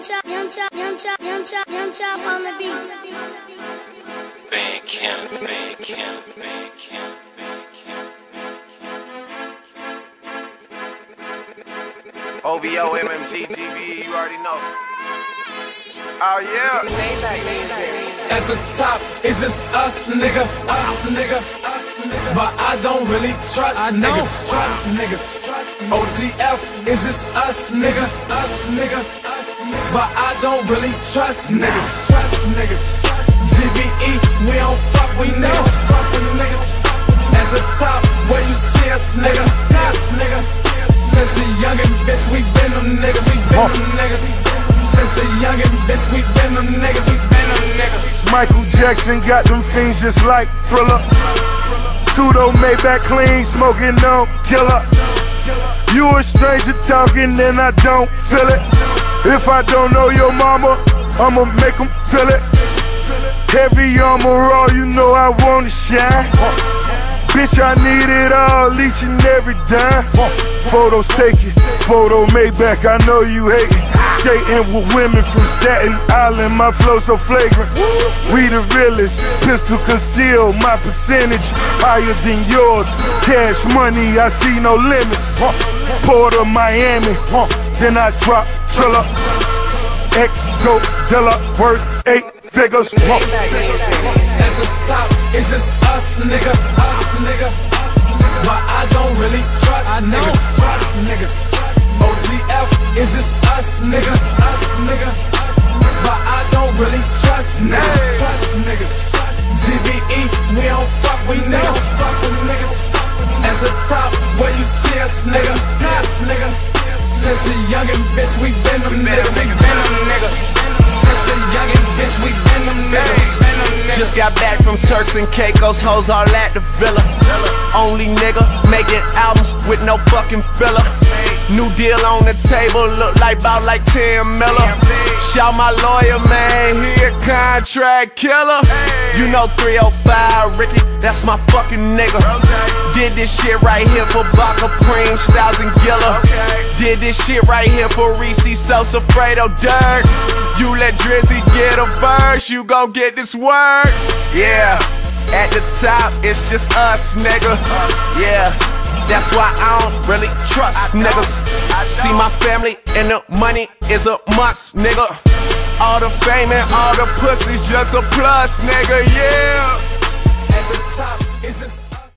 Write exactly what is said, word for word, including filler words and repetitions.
chop, yum chop, yum chop, yum chop, yum chop on the beat. Bank him, bank him, bank him, bank him. O V O, M M G, G B E, you already know. Oh yeah. At the top, it's just us niggas, us niggas, us niggas. But I don't really trust I niggas, trust niggas. O T F is just us niggas, us niggas, us niggas. But I don't really trust niggas, trust niggas. G B E, we don't fuck with niggas, fuck with niggas. At the top, where you see us niggas, see us niggas. Since a youngin' bitch, we been them niggas, we been them niggas. Since a youngin' bitch, we been them niggas, we been them niggas. Michael Jackson got them fiends just like Thriller. Tudo Maybach clean, smoking no killer. You a stranger talking and I don't feel it. If I don't know your mama, I'ma make them feel it. Heavy armor all, you know I wanna shine. Bitch, I need it all, each and every dime. Photos taken, photo Maybach, I know you hatin'. Skating with women from Staten Island, my flow so flagrant. We the realest, pistol conceal, my percentage higher than yours. Cash money, I see no limits. Port of Miami, then I drop Triller. Ex-Go Dilla, worth eight figures. At the top, it's just us niggas, us niggas. But I don't really trust I niggas, trust niggas. O T F is just us niggas, us niggas. But I don't really trust niggas, trust niggas. G B E, we don't fuck with niggas, fuck with niggas. At the top, where you see us niggas, see us niggas. Since a youngin' bitch, we been them niggas, we been them niggas. Since a youngin' bitch, we been them niggas. Just got back from Turks and Caicos, hoes all at the villa. Only nigga making albums with no fucking filler. New deal on the table, look like bout like ten miller. Shout my lawyer, man, he a contract killer. You know three oh five, Ricky, that's my fucking nigga. Did this shit right here for Baca, Preem, Styles, and Gilla. Did this shit right here for Reese, Sosa, Fredo, Dirk. You let Drizzy get a verse, you gon' get this work. Yeah, at the top, it's just us, nigga. Yeah, that's why I don't really trust niggas. See my family and the money is a must, nigga. All the fame and all the pussy's just a plus, nigga, yeah. At the top, it's just